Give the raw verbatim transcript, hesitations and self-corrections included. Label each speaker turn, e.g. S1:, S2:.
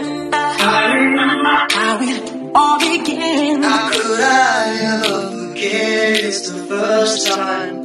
S1: remember, I remember how it all began. How could I ever forget? It's the first time